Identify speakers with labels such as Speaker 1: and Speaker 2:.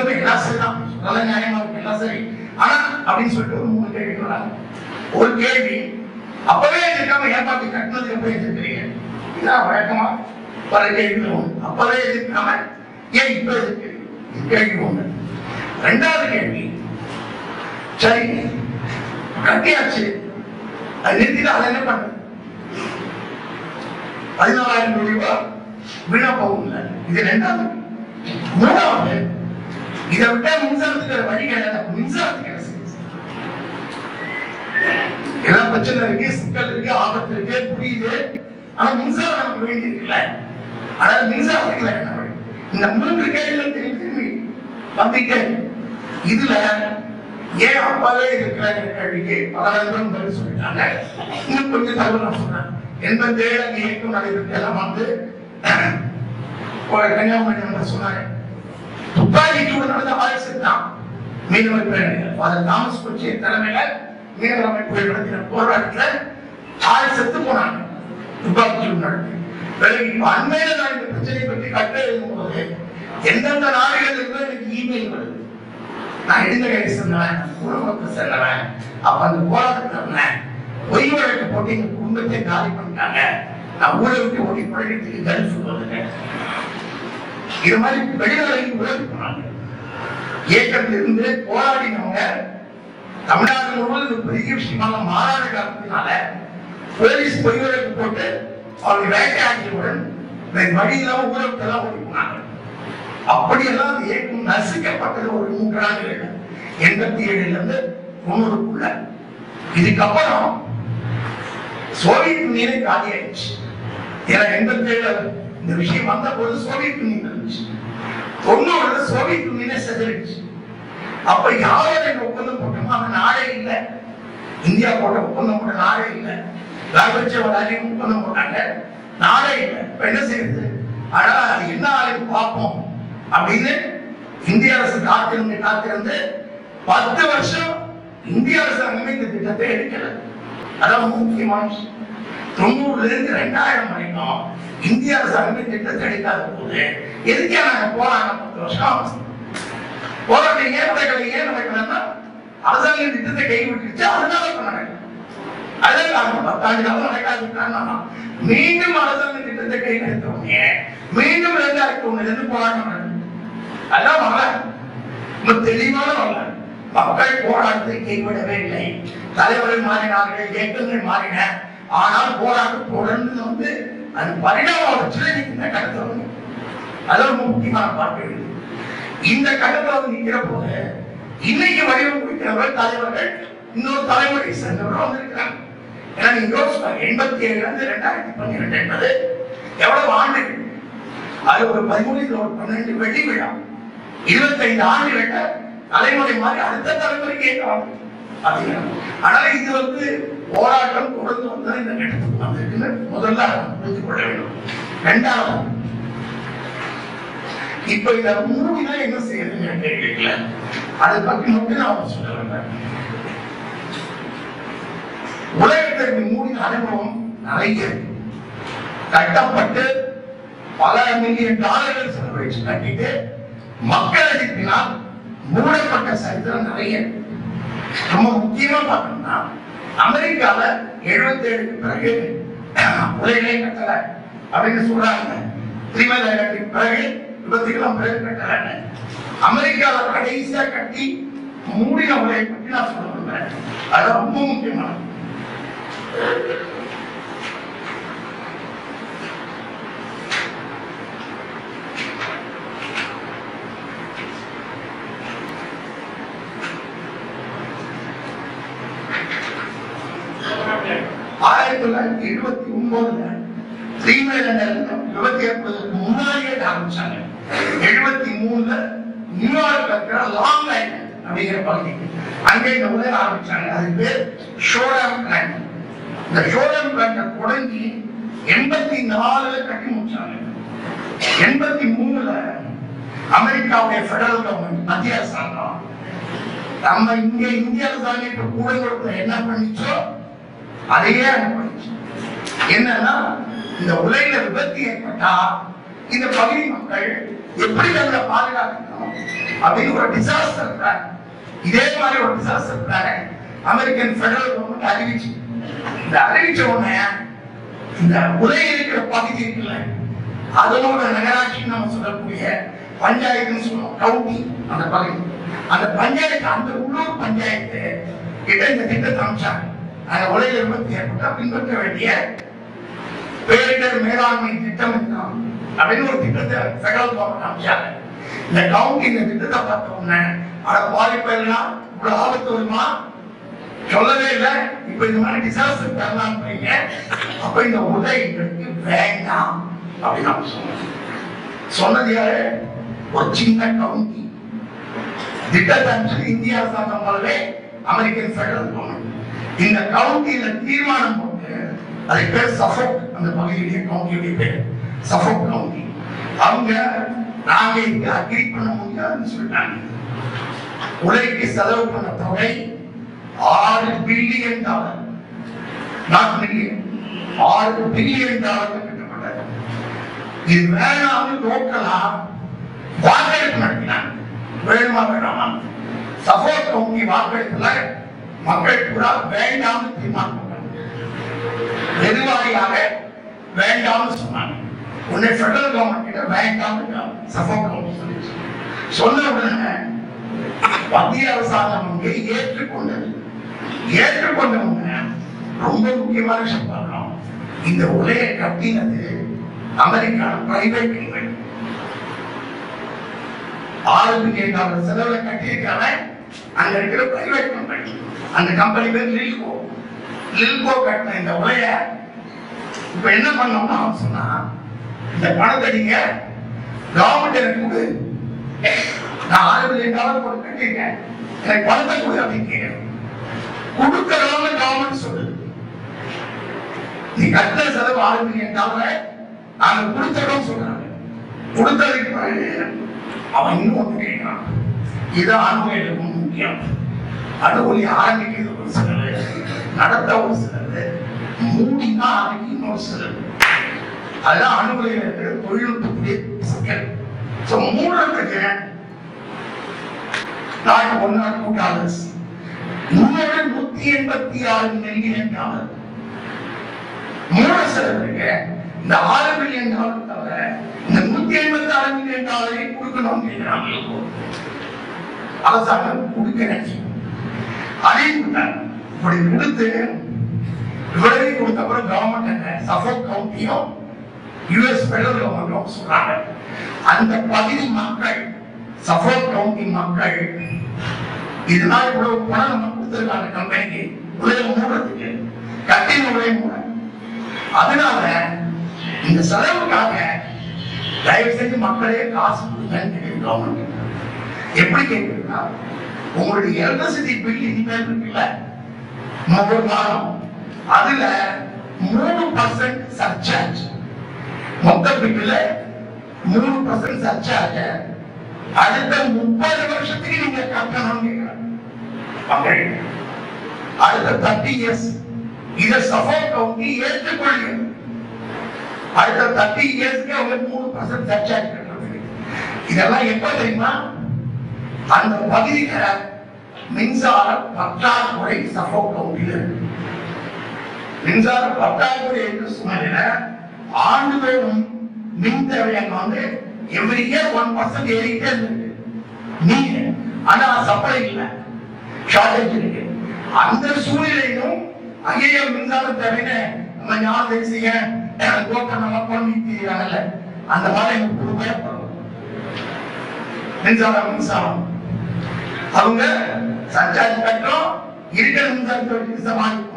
Speaker 1: சொல்லுங்க எல்லாம் சரிதான், நல்ல நியாயமா இருக்கு, எல்லாம் சரி. ஆனா அப்படின்னு சொல்லிட்டு ஒரு 3 கேள்வி வராங்க. ஒரு கேள்வி, அப்பவே எதிர்க்காம ஏமாத்தி கட்டினதுக்கு எப்ப எதிர்க்கிறீங்க? இதான் வழக்கமா பல கேள்வி ஒண்ணு. அப்பவே எதிர்க்காம ஏன் இப்ப எதிர்க்கிறீங்க? கேள்வி ஒண்ணு. ரெண்டாவது கேள்வி, சரி கட்டியாச்சு, அது நிறுத்திட்டு அதை என்ன பண்ண? 14,000 கோடி ரூபாய் வீணா போகும். இது ரெண்டாவது. மூணாவது, இதை விட்டா மின்சாரத்துக்கு வழிகள் மின்சாரத்துக்கு என்ன செய்யுது? எல்லாம் பிரச்சனை இருக்கு, சிக்கல் இருக்கு, ஆபத்து இருக்கு, புரியுது. ஆனா மின்சாரம் நமக்கு வேண்டி இருக்குல்ல. அதாவது மின்சாரத்துக்கு என்ன வழி? இந்த 3 கேள்விகள் திரும்பி வந்துட்டு இதுல ஏன் அப்பாவே இருக்கிற கேள்விக்கு பல பதில் சொல்லிட்டாங்க. இன்னும் கொஞ்சம் தகவல் நான் சொல்றேன். 87 இயக்கம் நடைபெற்று எல்லாம் வந்து கன்னியாகுமரி சொன்னாங்க. துப்பாக்கி சூடு நடந்த ஆயுசம் தான் மீனவர் பேரணிகள் ஃபாதர் தாமஸ் கொச்சி தலைமையில மீனவர் அமைப்புகள் நடத்தின போராட்டத்துல 6 செத்து போனாங்க. துப்பாக்கி சூடு நடத்தி பிறகு இப்ப அண்மையில நான் இந்த பிரச்சனையை பற்றி கட்ட எழுதும் போது எந்தெந்த நாடுகள் இருந்து எனக்கு இமெயில் வருது. நான் எழுந்த கைது சொன்னேன், குடும்பத்தை சென்றவன், அப்ப அந்த போராட்டத்துல பொய் வழக்கு போட்டு எங்க குடும்பத்தை காலி பண்ணிட்டாங்க, நான் ஊரை விட்டு ஓடி பழகிறதுக்கு கல்ஃப் வந்துட்டேன். இது மாதிரி வெளிநாடுகளுக்கு உதவி பண்ணாங்க. இயக்கத்தில் இருந்து போராடினவங்க தமிழ்நாடு முழுவதும் பெரிய விஷயமாக மாறாத காரணத்தினால போலீஸ் பொய் வழக்கு போட்டு அவருடைய வேட்டையாடியவுடன் வழியில்லாம ஊரகத்தெல்லாம் ஓடி போனாங்க. அப்படியெல்லாம் இயக்கம் நசுக்கப்பட்டது ஒரு 3 ஆண்டுகள் 87 இருந்து 90க்குள்ள. இதுக்கப்புறம் சோவியத் யூனியனே காலி ஆயிடுச்சு. ஏன்னா 87 இந்த விஷயம் வந்த போது சோவியத் யூனியன் இருந்துச்சு. 90 சோவியத் யூனியனே செதறிடுச்சு. அப்ப யாரோட ஒப்பந்தம் போட்டோமோ அந்த நாடே இல்லை. இந்தியா போட்ட ஒப்பந்தம் போட்ட நாடே இல்லை. ராஜபட்சவராஜியும் ஒப்பந்தம் போட்டாங்க, நாடே இல்லை. இப்ப என்ன செய்யுது? ஆனா அது என்ன ஆளுக்கு பார்ப்போம் அப்படின்னு இந்திய அரசு காத்திருந்து 10 வருஷம் இந்திய அரசாங்கமே இந்த திட்டத்தை எடுக்கல. அதான் முக்கியமான விஷயம். 90ல இருந்து 2000 வரைக்கும் இந்திய அரசாங்கமே திட்டத்தை எடுக்காத போது எதுக்கே நாங்க போராங்க 10 வருஷம் போராட்டம் ஏன் நடக்கலன்னா அரசாங்கம் திட்டத்தை கைவிட்டுச்சு, அதனால பண்ணாங்க. அதான் 10 ஆண்டு காலம் நடக்காது. மீண்டும் அரசாங்க திட்டத்தை கை நடத்தவங்க மீண்டும் 2001 போராட்டம் நடக்கும். அதான் வரல, தெளிவான வரல. மக்கள் போராட்டத்தை கைவிடவே இல்லை. தலைவர்கள் மாறினார்கள், இயக்கங்கள் மாறின. ஆனால் போராட்டம் தொடர்ந்து வந்து அது பரிணாம கட்டத்தில் அதான் முக்கியமான பார்க்க. இந்த கட்டத்தில் நிற்கிற போது இன்னைக்கு வடிவம் குறிக்கிறவர்கள் தலைவர்கள் இன்னொரு தலைமுறை சேர்ந்தவர்கள் வந்திருக்கிறாங்க. ஏன்னா நீங்க 87 இருந்து 2012 என்பது எவ்வளவு ஆண்டுகள்? அது ஒரு 13 ஒரு 12 வெள்ளி விழா. 25 ஆண்டுகள் தலைமுறை மாதிரி அடுத்த தலைமுறைக்கு ஏற்றாங்க. ஆனால் இது வந்து போராட்டம் தொடர்ந்து வந்தது இந்த கட்டத்துக்கு வந்திருக்குன்னு முதல்ல புரிந்து கொள்ள வேண்டும். இரண்டாவது, இப்ப இத மூடினா என்ன செய்யறதுன்னு கேட்கல. அதை பற்றி மட்டும் நான் சொல்ல வேண்டாம். உலகத்திற்கு மூடின அனுபவம் நிறைய கட்டப்பட்டு பல மில்லியன் டாலர்கள் செலவழிச்சு கட்டிட்டு மக்கள் எதிர்ப்பினால் மூடப்பட்ட சரித்திரம் நிறைய. ரொம்ப முக்கியமா பார்த்தோம்னா அமெரிக்கால 77க்கு பிறகு உலகிலே கட்டல அப்படின்னு சொல்றாங்க. பிறகு விபத்துக்கெல்லாம் பிறகு கட்டல. அமெரிக்கால கடைசியா கட்டி மூடின உலகை பற்றி நான் சொல்ல விரும்புறேன். அது ரொம்ப முக்கியமானது. விபத்து ஏற்படுவதற்கு முன்னாடியே ஆரம்பிச்சாங்க. 73 நியூயார்க் இருக்கிற லாங் ஐலண்ட் அப்படிங்கிற பகுதி அங்கே இந்த உலக ஆரம்பிச்சாங்க. அது பேர் ஷோராம் பிளான். இந்த ஷோராம் பிளான் தொடங்கி 84 கட்டி முடிச்சாங்க. 83 அமெரிக்காவுடைய பெடரல் கவர்மெண்ட் மத்திய அரசாங்கம் நம்ம இங்க இந்திய அரசாங்கம் கூட கொடுத்த என்ன பண்ணிச்சோ அதையே பண்ணிச்சு. என்னன்னா இந்த உலகில விபத்து ஏற்பட்டா இந்த பகுதி மக்கள் எப்படி அதை பாதுகாக்கணும் அப்படின்னு ஒரு டிசாஸ்டர் பிளான், இதே மாதிரி ஒரு disaster plan American federal government அறிவிச்சு. இந்த அறிவிச்ச உடனே இந்த உரை இருக்கிற பகுதி இருக்குல்ல, அதனோட நகராட்சி நம்ம சொல்லக்கூடிய பஞ்சாயத்துன்னு சொல்லுவோம், கவுண்டி அந்த பகுதி, அந்த பஞ்சாயத்து, அந்த உள்ளூர் பஞ்சாயத்து கிட்ட இந்த திட்டத்தை அமைச்சாங்க. அந்த உலக விபத்து ஏற்பட்டா பின்பற்ற வேண்டிய பேரிடர் மேலாண்மை திட்டம் அப்படின்னு ஒரு திட்டத்தை பெடரல் கவர்மெண்ட் அமைச்சாங்க. இந்த கவுண்டி இந்த திட்டத்தை பார்த்த உடனே அட பாதிப்பெல்லாம் இவ்வளவு ஆபத்து வருமா சொல்லவே இல்லை. இப்ப இந்த மாதிரி டிசாஸ்டர் தரலாம் பையங்க, அப்ப இந்த உதவி எங்களுக்கு வேண்டாம் அப்படின்னு அவங்க சொன்னாங்க. சொன்னது யாரு? ஒரு சின்ன கவுண்டி திட்டத்தை இந்திய அரசாங்கம் போலவே அமெரிக்கன் பெடரல் கவர்மெண்ட் இந்த கவுண்டியில தீர்மானம் போட்டு, அதுக்கு பேர் சஃபோக், அந்த பகுதியுடைய கவுண்டியுடைய பேர் சஃபோக் கவுண்டி. அவங்க நாங்க இங்க அக்ரி பண்ண முடியாதுன்னு சொல்லிட்டாங்க. உலகிற்கு செலவு பண்ண தொகை $6 பில்லியன், நாட் மில்லியன், $6 பில்லியன் கட்டப்பட்டது. இது வேணாம்னு லோக்கலா வாக்கெடுப்பு நடத்தினாங்க. வேணுமா வேணாமா? சஃபோக் கவுண்டி வாக்கெடுப்புல மக்கள் கூட வேண்டாம்னு தீர்மானம் பண்ணாங்க. வெறுவாரியாக வேண்டாம்னு சொன்னாங்க. உன்னை பெடரல் கவர்மெண்ட் கிட்ட வேண்டாம்னு சஃபோக் கவுண்டி சொல்லிச்சு. சொன்ன உடனே மத்திய அரசாங்கம் அங்கே ஏற்றுக்கொண்டது. ஏற்றுக்கொண்டவங்க ரொம்ப முக்கியமான விஷயம் பார்க்கணும். இந்த உரையை கட்டினது அமெரிக்கா பிரைவேட் கம்பெனி. $6 பில்லியன் செலவுல கட்டியிருக்காங்க. அங்க இருக்கிற பிரைவேட் கம்பெனி, அந்த கம்பெனி பேர் லில்கோ. லில்கோ கட்டின இந்த உரைய இப்ப என்ன பண்ணோம்னா சொன்னா, இந்த பணத்தை நீங்க கவர்மெண்ட் எனக்கு கொடு, நான் $6 பில்லியன் போட்டு கட்டியிருக்கேன், எனக்கு பணத்தை கொடு அப்படின்னு கேட்கிறேன். கொடுக்கறவங்க கவர்மெண்ட் சொல்லுது, நீ கட்டின செலவு $6 பில்லியன் நாங்க கொடுத்தோம் சொல்றாங்க. கொடுத்ததுக்கு அவன் இன்னும் ஒண்ணு கேட்கிறான், இது அணுகுமுறைக்கு முக்கியம். அணுகுமுறை ஆரம்பிக்கிறது ஒரு செலவு, நடத்த ஒரு செலவு, மூடினா அதுக்கு இன்னொரு செலவு. அதுதான் அணுகுமுறையில் இருக்கிற தொழில்நுட்பத்துடைய சிக்கல். மூலத்துக்கு $102, $186 மில்லியன். மூல செலவுக்கு இந்த $6 பில்லியன் தவிர இந்த $186 மில்லியன் கொடுக்கணும் அரசாங்கம் கொடுக்க அறிவித்தாங்க. இப்படி கொடுத்து விவரத்தை கொடுத்த அப்புறம் கவர்மெண்ட் சஃபோக் கவுண்டியும் யுஎஸ் பெடரல் கவர்மெண்ட்டும் சொல்றாங்க, அந்த பகுதி மக்கள், சஃபோக் கவுண்டி மக்கள் இதனால இவ்வளவு பணம் நம்ம கொடுத்திருக்காங்க கம்பெனிக்கு உலக மூடுறதுக்கு, கட்டின உலக மூட. அதனால இந்த செலவுக்காக தயவு செஞ்சு மக்களே காசு கொடுங்கன்னு கவர்மெண்ட். எப்படி கேட்குறா, உங்களுடைய எலக்ட்ரிசிட்டி பில் இனிமேல் இருக்குல்ல ஒவ்வொரு மாதம், அதுல 3% சர்சார்ஜ், மொத்த பில்லுல 3% சர்சார்ஜ் அடுத்த 30 வருஷத்துக்கு நீங்க கட்டணும் கேட்கிறாங்க. அடுத்த 30 இயர்ஸ் இதை சஃபோக் கவுண்டி ஏற்றுக்கொள்ளுங்க. அடுத்த 30 இயர்ஸ்க்கு அவங்க 3% சர்சார்ஜ் கட்டுறது. இதெல்லாம் எப்ப தெரியுமா, அந்த பகுதியில மின்சார பற்றாக்குறை சஃபோக் கவுண்டியில மின்சார பற்றாக்குறை என்ற சூழ்நிலையில ஆண்டுதோறும் மின் தேவையான எவ்ரி இயர் 1% ஏறிட்டே இருக்கு நீங்க, ஆனா சப்ளை இல்லை, ஷார்டேஜ் இருக்கு. அந்த சூழ்நிலையிலும் ஐயோ மின்சாரம் தேவைன்னு நம்ம ஞாபகம் செய்ய கோட்டமெல்லாம் குழம்பிக்கிறாங்கல்ல, அந்த மாதிரி எனக்கு பொறுமையா மின்சாரம் அவங்க சர்ச்சார்ஜ் கட்டணும், இருக்கிற மின்சாரத்தை